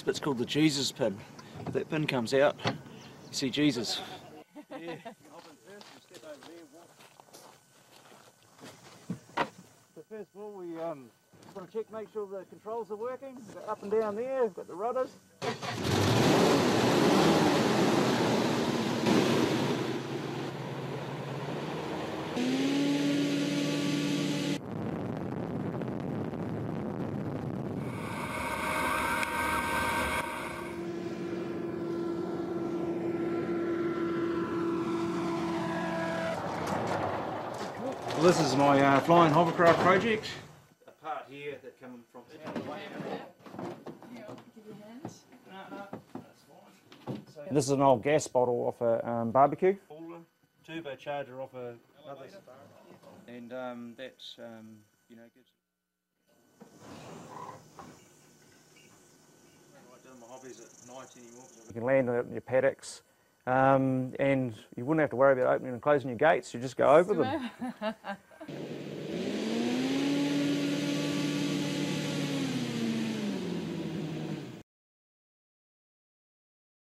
bit's called the Jesus pin. If that pin comes out, you see Jesus. Yeah. So first of all, we just want to check, make sure the controls are working. We've got up and down there, we've got the rudders. Well, this is my flying hovercraft project. A part here that comes from... This is an old gas bottle off a barbecue. Turbocharger off a other, and that's you know, gives. I don't like doing my hobbies at night anymore. You can land it in your paddocks, and you wouldn't have to worry about opening and closing your gates. You just go over them.